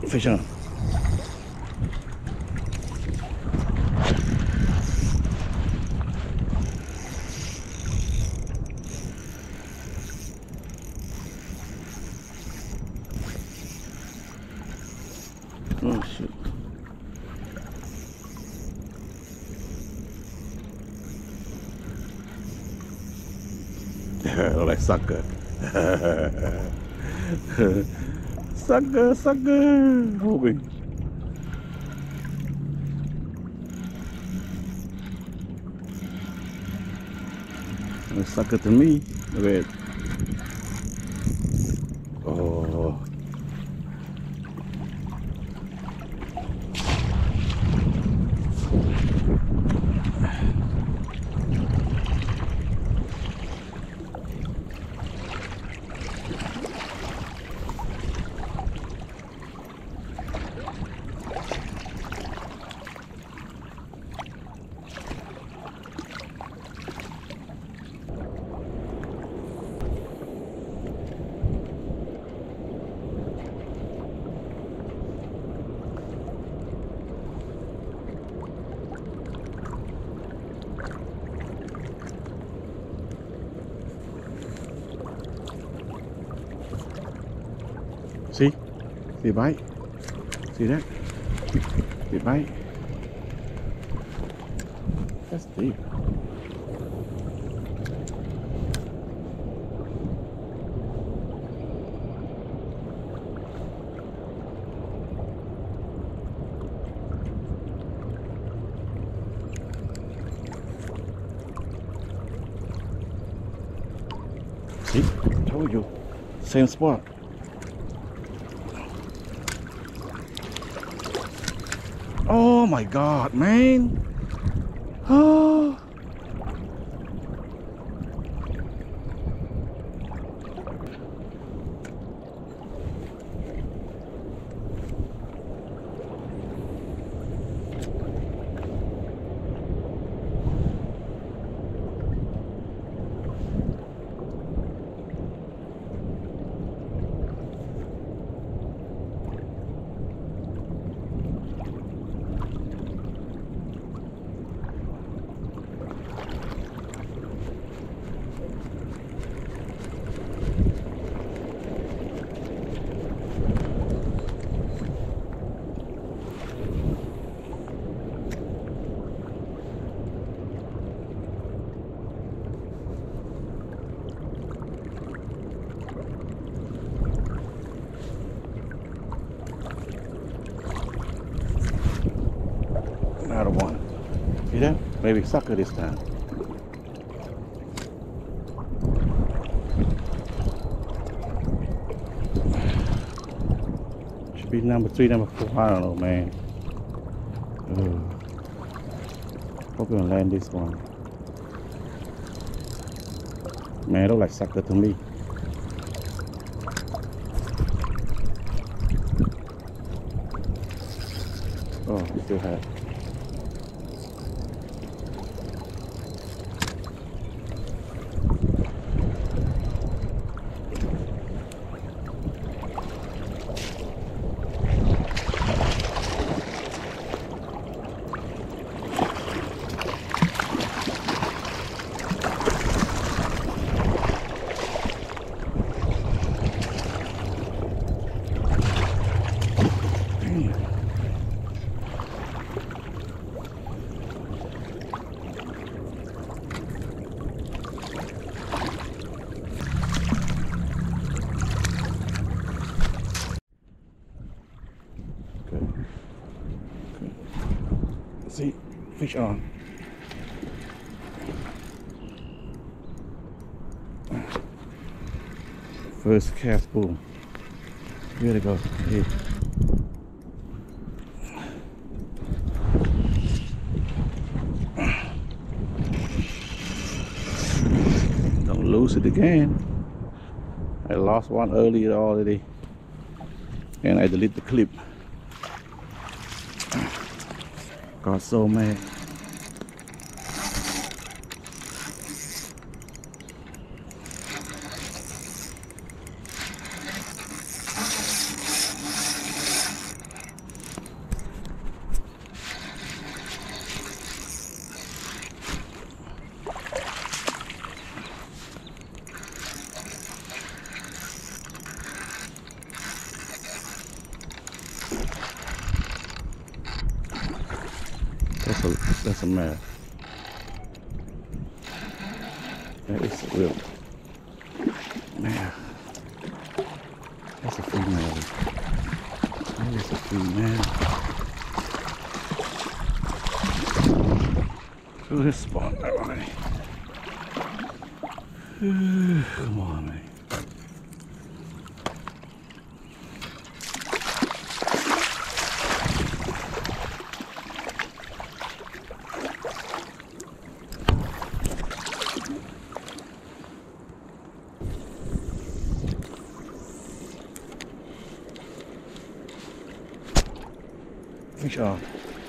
Fish on. Oh shit. Like sucker. Sucker. Moving. A sucker to me. Look at it. Oh. See? See a bite? See that? See a bite? That's deep. See? I told you. Same spot. Oh my god, man. Oh. Another one. See that? Maybe sucker this time. Should be number 3, number 4. I don't know, man. Hope we're gonna land this one. Man, it look like sucker to me. Oh, Steelhead. See, fish on. First cast boom. Here they go. Here. Don't lose it again. I lost one earlier already, and I deleted the clip. Got so mad. that's a male. That is a real male. That's a female. That is a female. So this spot already. Come on, man. Fish on.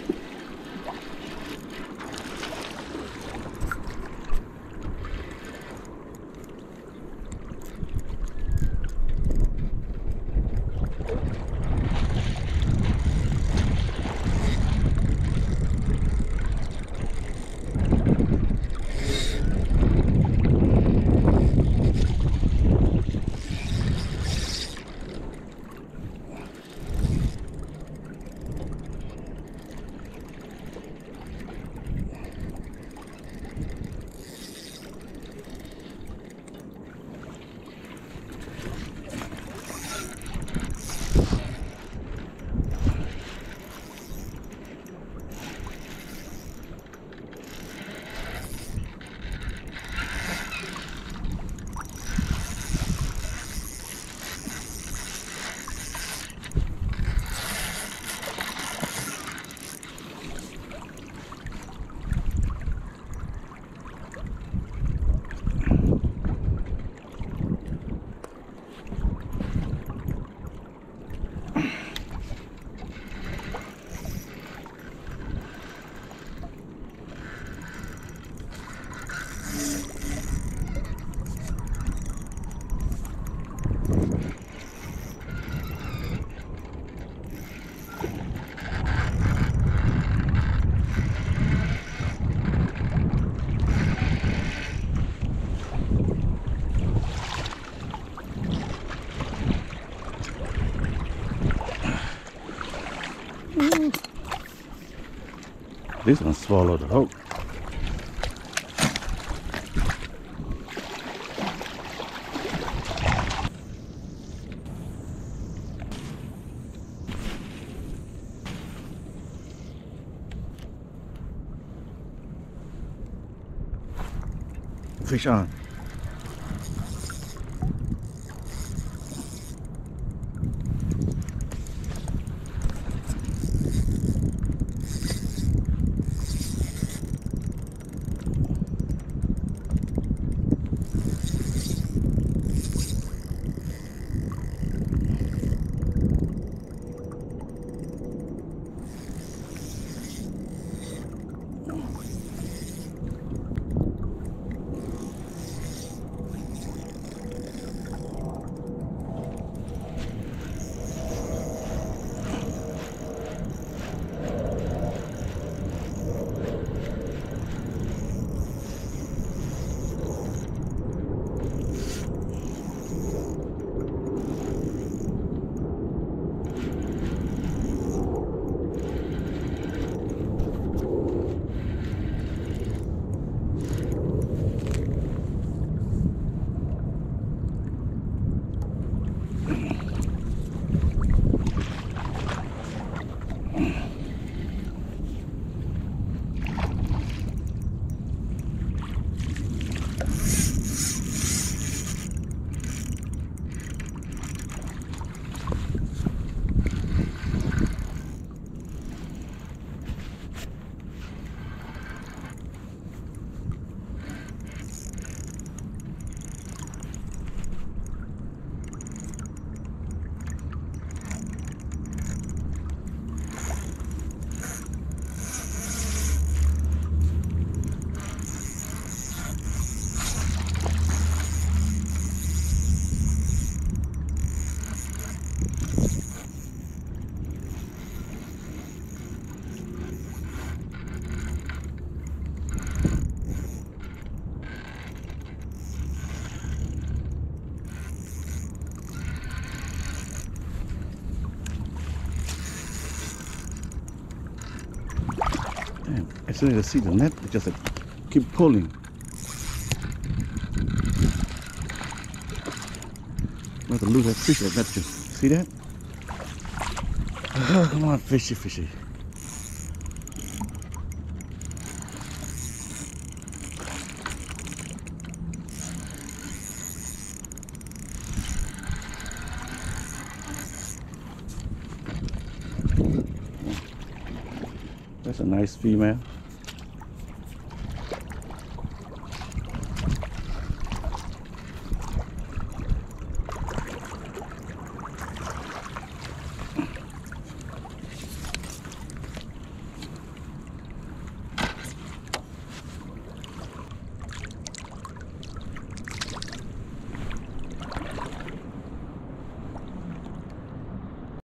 This one swallowed the hook. Fish on. As soon as I see the net, I just keep pulling. Not to lose that fish like that. Just see that? Oh, come on, fishy, fishy. That's a nice female.